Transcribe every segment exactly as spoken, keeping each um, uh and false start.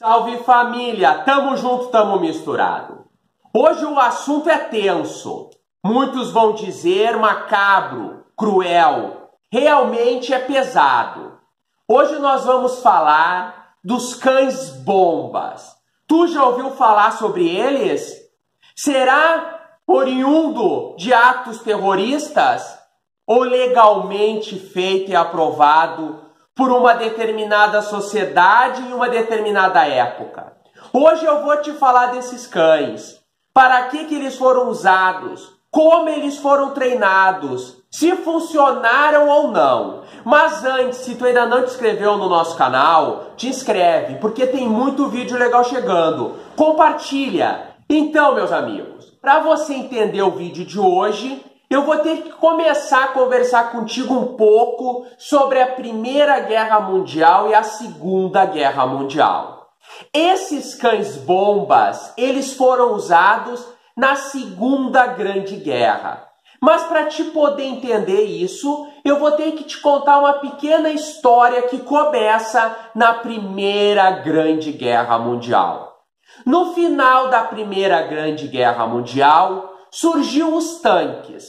Salve família, tamo junto, tamo misturado. Hoje o assunto é tenso. Muitos vão dizer macabro, cruel. Realmente é pesado. Hoje nós vamos falar dos cães bombas. Tu já ouviu falar sobre eles? Será oriundo de atos terroristas ou legalmente feito e aprovado por uma determinada sociedade em uma determinada época? Hoje eu vou te falar desses cães. Para que que eles foram usados? Como eles foram treinados? Se funcionaram ou não? Mas antes, se tu ainda não te inscreveu no nosso canal, te inscreve, porque tem muito vídeo legal chegando. Compartilha! Então, meus amigos, para você entender o vídeo de hoje, eu vou ter que começar a conversar contigo um pouco sobre a Primeira Guerra Mundial e a Segunda Guerra Mundial. Esses cães bombas, eles foram usados na Segunda Grande Guerra. Mas para te poder entender isso, eu vou ter que te contar uma pequena história que começa na Primeira Grande Guerra Mundial. No final da Primeira Grande Guerra Mundial, surgiu os tanques.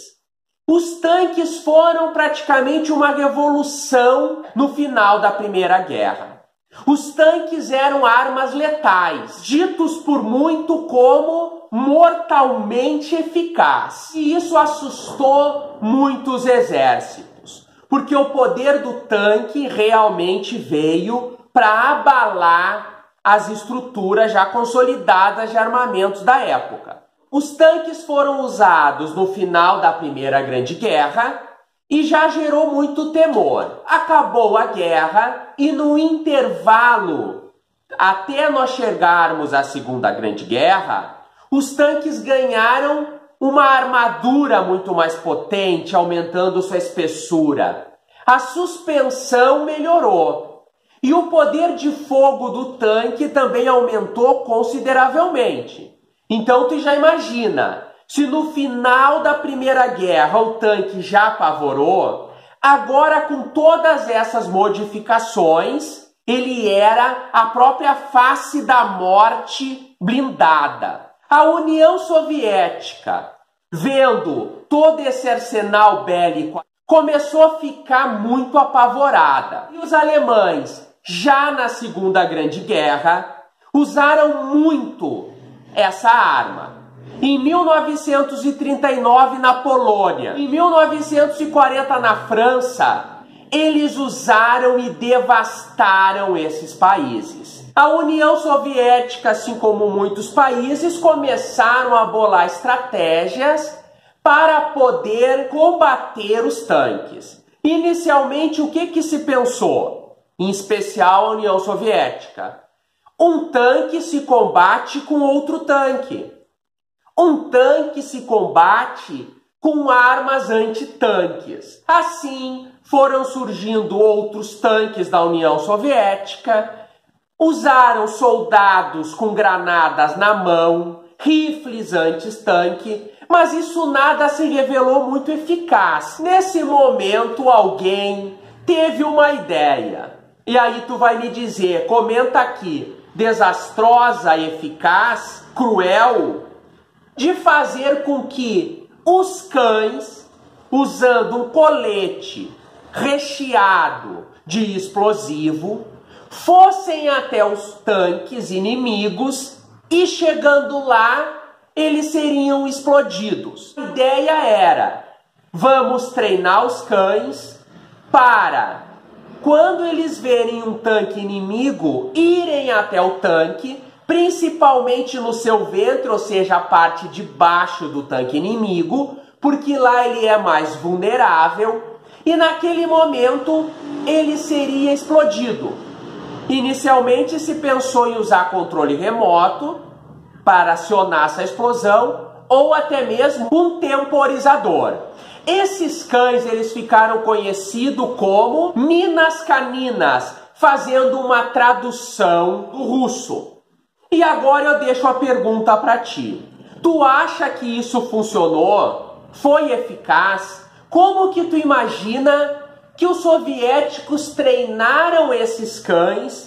Os tanques foram praticamente uma revolução no final da Primeira Guerra. Os tanques eram armas letais, ditos por muito como mortalmente eficazes. E isso assustou muitos exércitos, porque o poder do tanque realmente veio para abalar as estruturas já consolidadas de armamentos da época. Os tanques foram usados no final da Primeira Grande Guerra e já gerou muito temor. Acabou a guerra e no intervalo, até nós chegarmos à Segunda Grande Guerra, os tanques ganharam uma armadura muito mais potente, aumentando sua espessura. A suspensão melhorou e o poder de fogo do tanque também aumentou consideravelmente. Então tu já imagina, se no final da Primeira Guerra o tanque já apavorou, agora com todas essas modificações, ele era a própria face da morte blindada. A União Soviética, vendo todo esse arsenal bélico, começou a ficar muito apavorada. E os alemães, já na Segunda Grande Guerra, usaram muito essa arma. Em mil novecentos e trinta e nove, na Polônia, em mil novecentos e quarenta, na França, eles usaram e devastaram esses países. A União Soviética, assim como muitos países, começaram a bolar estratégias para poder combater os tanques. Inicialmente, o que que se pensou? Em especial a União Soviética. Um tanque se combate com outro tanque. Um tanque se combate com armas antitanques. Assim, foram surgindo outros tanques da União Soviética, usaram soldados com granadas na mão, rifles anti-tanque, mas isso nada se revelou muito eficaz. Nesse momento, alguém teve uma ideia. E aí tu vai me dizer, comenta aqui, desastrosa, eficaz, cruel, de fazer com que os cães, usando um colete recheado de explosivo, fossem até os tanques inimigos e, chegando lá, eles seriam explodidos. A ideia era, vamos treinar os cães para, quando eles verem um tanque inimigo, irem até o tanque, principalmente no seu ventre, ou seja, a parte de baixo do tanque inimigo, porque lá ele é mais vulnerável, e naquele momento ele seria explodido. Inicialmente se pensou em usar controle remoto para acionar essa explosão, ou até mesmo um temporizador. Esses cães eles ficaram conhecidos como minas caninas, fazendo uma tradução do russo. E agora eu deixo a pergunta para ti. Tu acha que isso funcionou? Foi eficaz? Como que tu imagina que os soviéticos treinaram esses cães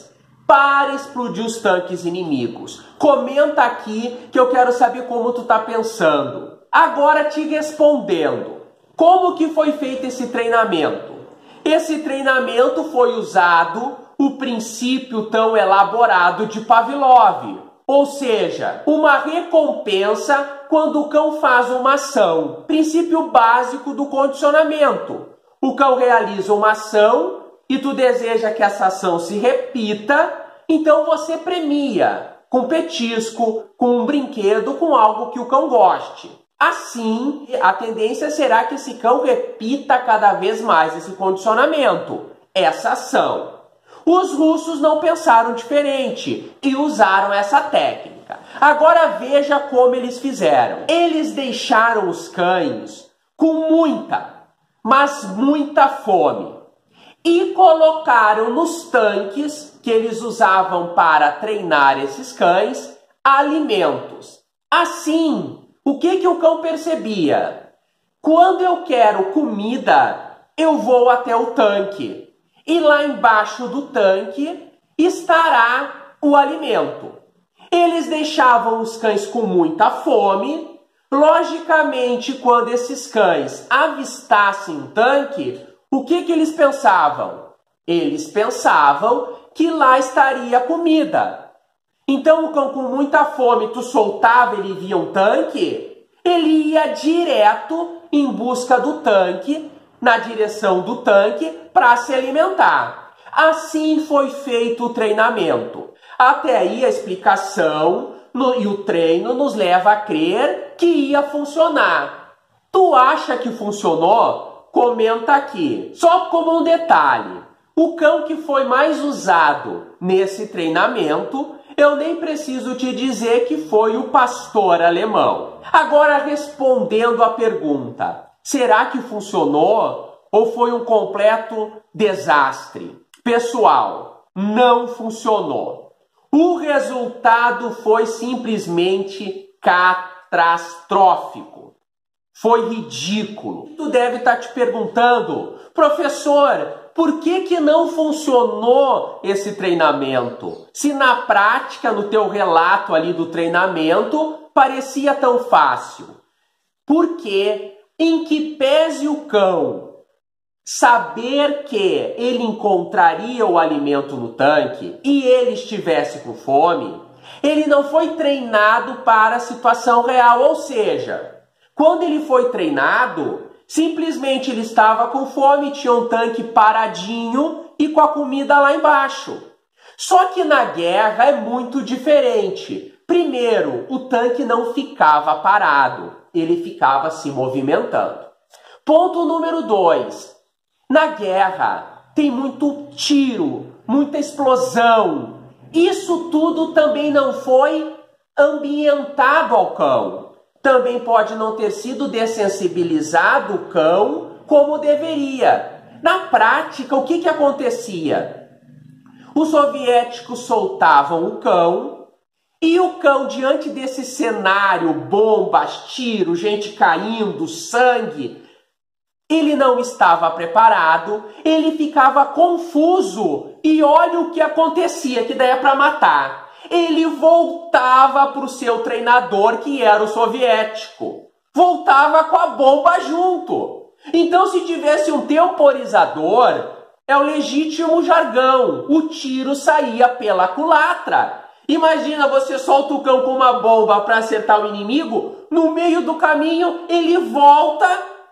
para explodir os tanques inimigos. Comenta aqui que eu quero saber como tu tá pensando. Agora te respondendo, como que foi feito esse treinamento? Esse treinamento foi usado o princípio tão elaborado de Pavlov, ou seja, uma recompensa quando o cão faz uma ação. Princípio básico do condicionamento. O cão realiza uma ação e tu deseja que essa ação se repita, então você premia com petisco, com um brinquedo, com algo que o cão goste. Assim, a tendência será que esse cão repita cada vez mais esse condicionamento, essa ação. Os russos não pensaram diferente e usaram essa técnica. Agora veja como eles fizeram. Eles deixaram os cães com muita, mas muita fome e colocaram nos tanques que eles usavam para treinar esses cães alimentos. Assim, o que que o cão percebia? Quando eu quero comida, eu vou até o tanque. E lá embaixo do tanque estará o alimento. Eles deixavam os cães com muita fome. Logicamente, quando esses cães avistassem um tanque, o que que eles pensavam? Eles pensavam que lá estaria comida. Então o cão com muita fome, tu soltava, ele via um tanque, ele ia direto em busca do tanque, na direção do tanque, para se alimentar. Assim foi feito o treinamento. Até aí a explicação no, e o treino nos leva a crer que ia funcionar. Tu acha que funcionou? Comenta aqui. Só como um detalhe, o cão que foi mais usado nesse treinamento, eu nem preciso te dizer que foi o pastor alemão. Agora, respondendo à pergunta, será que funcionou ou foi um completo desastre? Pessoal, não funcionou. O resultado foi simplesmente catastrófico. Foi ridículo. Tu deve estar te perguntando, professor, por que que não funcionou esse treinamento? Se na prática, no teu relato ali do treinamento, parecia tão fácil. Porque, em que pese o cão saber que ele encontraria o alimento no tanque e ele estivesse com fome, ele não foi treinado para a situação real, ou seja, quando ele foi treinado, simplesmente ele estava com fome, tinha um tanque paradinho e com a comida lá embaixo. Só que na guerra é muito diferente. Primeiro, o tanque não ficava parado, ele ficava se movimentando. Ponto número dois. Na guerra tem muito tiro, muita explosão. Isso tudo também não foi ambientado ao cão. Também pode não ter sido dessensibilizado o cão como deveria. Na prática, o que que acontecia? Os soviéticos soltavam o cão e o cão, diante desse cenário, bombas, tiros, gente caindo, sangue, ele não estava preparado, ele ficava confuso e olha o que acontecia, que daí é para matar. Ele voltava para o seu treinador, que era o soviético. Voltava com a bomba junto. Então, se tivesse um temporizador, é o legítimo jargão. O tiro saía pela culatra. Imagina, você solta o cão com uma bomba para acertar o inimigo, no meio do caminho ele volta,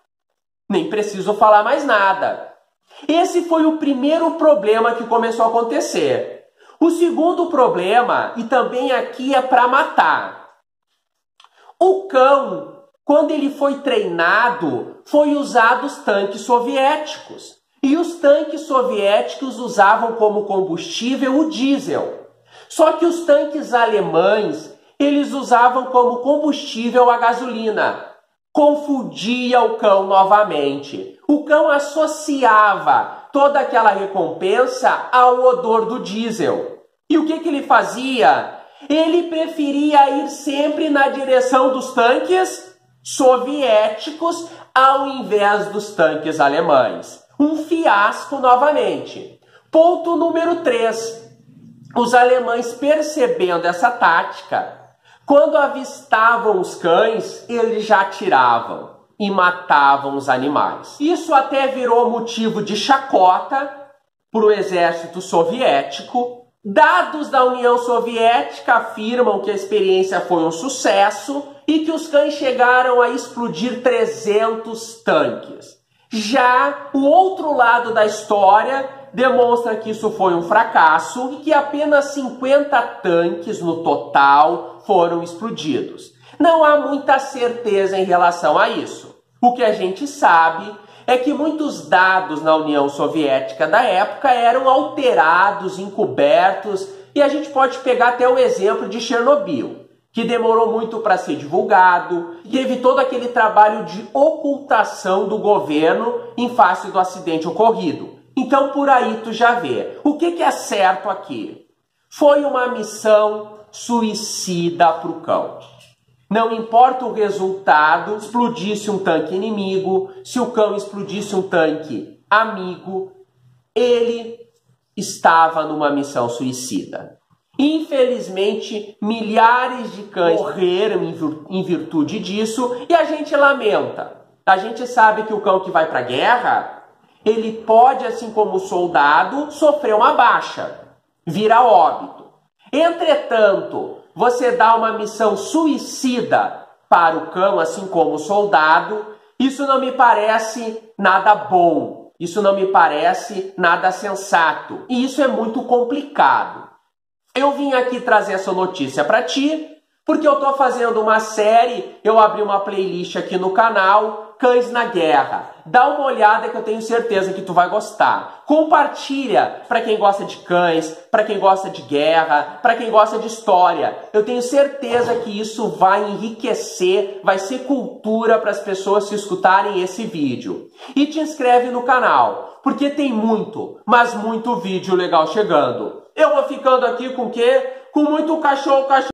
nem preciso falar mais nada. Esse foi o primeiro problema que começou a acontecer. O segundo problema, e também aqui é para matar. O cão, quando ele foi treinado, foi usado os tanques soviéticos. E os tanques soviéticos usavam como combustível o diesel. Só que os tanques alemães, eles usavam como combustível a gasolina. Confundia o cão novamente. O cão associava toda aquela recompensa ao odor do diesel. E o que que ele fazia? Ele preferia ir sempre na direção dos tanques soviéticos ao invés dos tanques alemães. Um fiasco novamente. Ponto número três. os alemães, percebendo essa tática, quando avistavam os cães, eles já atiravam e matavam os animais. Isso até virou motivo de chacota para o exército soviético. Dados da União Soviética afirmam que a experiência foi um sucesso e que os cães chegaram a explodir trezentos tanques. Já o outro lado da história demonstra que isso foi um fracasso e que apenas cinquenta tanques no total foram explodidos. Não há muita certeza em relação a isso. O que a gente sabe é que muitos dados na União Soviética da época eram alterados, encobertos, e a gente pode pegar até o exemplo de Chernobyl, que demorou muito para ser divulgado, teve todo aquele trabalho de ocultação do governo em face do acidente ocorrido. Então por aí tu já vê. O que que é certo aqui? Foi uma missão suicida para o cão. Não importa o resultado, explodisse um tanque inimigo, se o cão explodisse um tanque amigo, ele estava numa missão suicida. Infelizmente, milhares de cães morreram em virtude disso e a gente lamenta. A gente sabe que o cão que vai para a guerra, ele pode, assim como o soldado, sofrer uma baixa, vir a óbito. Entretanto, você dá uma missão suicida para o cão, assim como o soldado, isso não me parece nada bom, isso não me parece nada sensato, e isso é muito complicado. Eu vim aqui trazer essa notícia para ti, porque eu estou fazendo uma série, eu abri uma playlist aqui no canal, Cães na Guerra. Dá uma olhada que eu tenho certeza que tu vai gostar. Compartilha para quem gosta de cães, para quem gosta de guerra, para quem gosta de história. Eu tenho certeza que isso vai enriquecer, vai ser cultura para as pessoas que escutarem esse vídeo. E te inscreve no canal, porque tem muito, mas muito vídeo legal chegando. Eu vou ficando aqui com o quê? Com muito cachorro, cachorro.